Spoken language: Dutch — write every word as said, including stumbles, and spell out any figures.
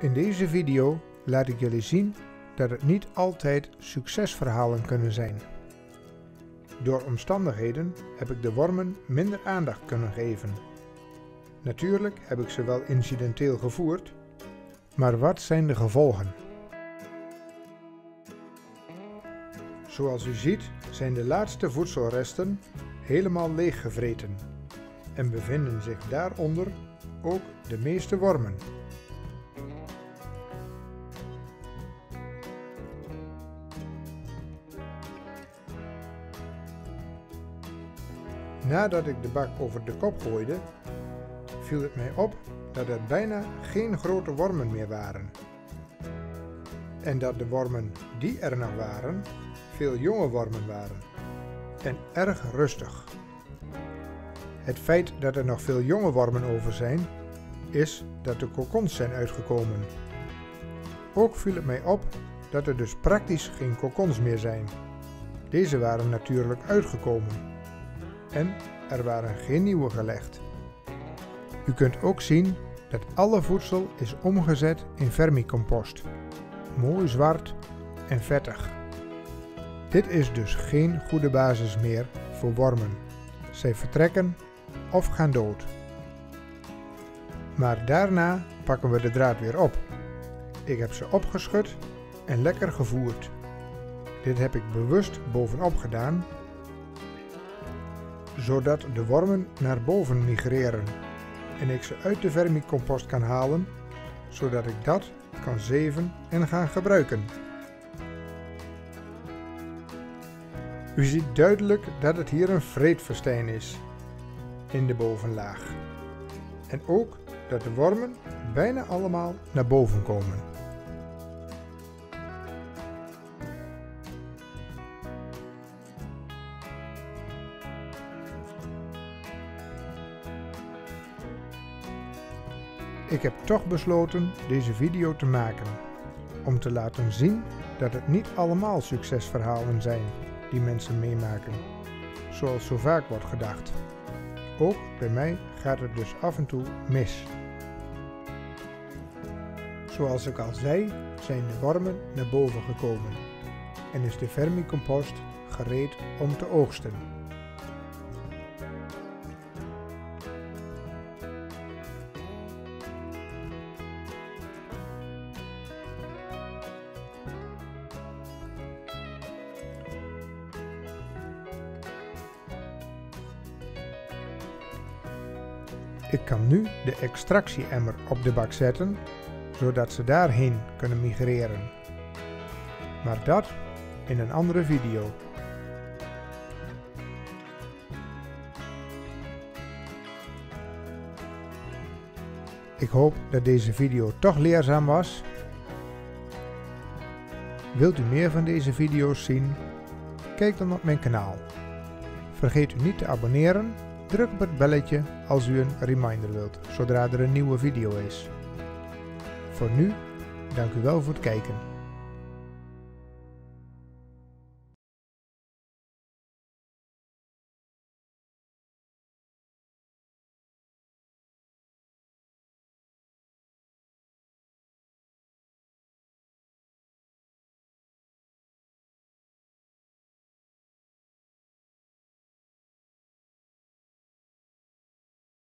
In deze video laat ik jullie zien dat het niet altijd succesverhalen kunnen zijn. Door omstandigheden heb ik de wormen minder aandacht kunnen geven. Natuurlijk heb ik ze wel incidenteel gevoerd, maar wat zijn de gevolgen? Zoals u ziet zijn de laatste voedselresten helemaal leeggevreten en bevinden zich daaronder ook de meeste wormen. Nadat ik de bak over de kop gooide, viel het mij op dat er bijna geen grote wormen meer waren. En dat de wormen die er nog waren, veel jonge wormen waren. En erg rustig. Het feit dat er nog veel jonge wormen over zijn, is dat de kokons zijn uitgekomen. Ook viel het mij op dat er dus praktisch geen kokons meer zijn. Deze waren natuurlijk uitgekomen. En er waren geen nieuwe gelegd. U kunt ook zien dat alle voedsel is omgezet in vermicompost. Mooi zwart en vettig. Dit is dus geen goede basis meer voor wormen. Zij vertrekken of gaan dood. Maar daarna pakken we de draad weer op. Ik heb ze opgeschud en lekker gevoerd. Dit heb ik bewust bovenop gedaan, zodat de wormen naar boven migreren en ik ze uit de vermicompost kan halen, zodat ik dat kan zeven en gaan gebruiken. U ziet duidelijk dat het hier een vreedfestijn is in de bovenlaag. En ook dat de wormen bijna allemaal naar boven komen. Ik heb toch besloten deze video te maken, om te laten zien dat het niet allemaal succesverhalen zijn die mensen meemaken, zoals zo vaak wordt gedacht. Ook bij mij gaat het dus af en toe mis. Zoals ik al zei, zijn de wormen naar boven gekomen en is de vermicompost gereed om te oogsten. Ik kan nu de extractie-emmer op de bak zetten, zodat ze daarheen kunnen migreren. Maar dat in een andere video. Ik hoop dat deze video toch leerzaam was. Wilt u meer van deze video's zien? Kijk dan op mijn kanaal. Vergeet u niet te abonneren. Druk op het belletje als u een reminder wilt, zodra er een nieuwe video is. Voor nu, dank u wel voor het kijken.